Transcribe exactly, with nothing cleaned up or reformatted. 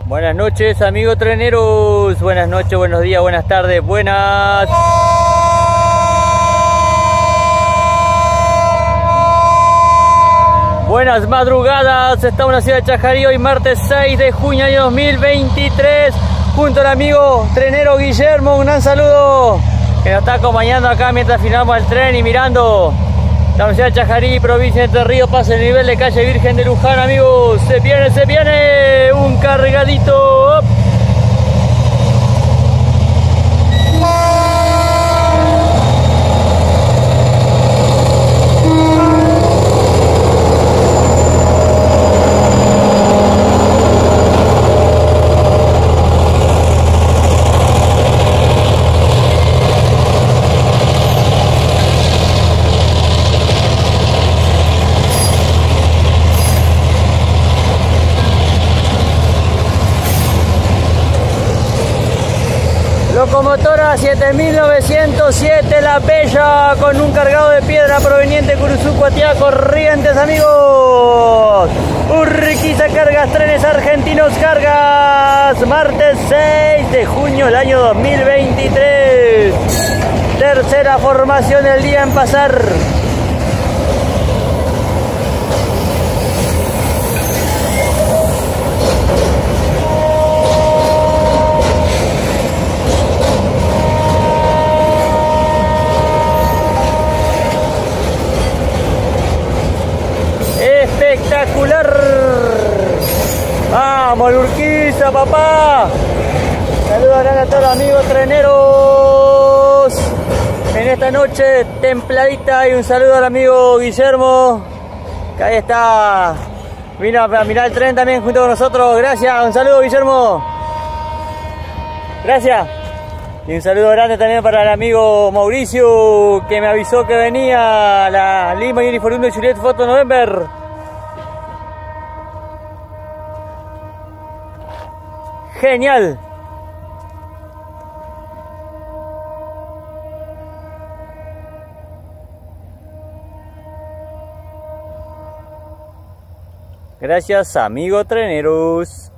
Buenas noches, amigos treneros. Buenas noches, buenos días, buenas tardes, buenas. Buenas madrugadas. Estamos en la ciudad de Chajarí hoy martes seis de junio año dos mil veintitrés. Junto al amigo trenero Guillermo, un gran saludo, que nos está acompañando acá mientras filmamos el tren y mirando la ciudad de Chajarí, provincia de Entre Ríos, pasa el nivel de calle Virgen de Luján, amigos. Se viene, se viene un cargadito. Locomotora siete mil novecientos siete La Bella, con un cargado de piedra proveniente de Curuzú, Cuatiá, Corrientes, amigos. Urquiza Cargas, Trenes Argentinos Cargas, martes seis de junio del año dos mil veintitrés. Tercera formación del día en pasar. Espectacular. Vamos, Urquiza, papá. Saludos a todos los amigos treneros en esta noche templadita, y un saludo al amigo Guillermo, que ahí está, vino a mirar el tren también junto con nosotros. Gracias, un saludo, Guillermo. Gracias. Y un saludo grande también para el amigo Mauricio, que me avisó que venía la Lima Uniform de Juliet Foto November. Genial. Gracias, amigos treneros.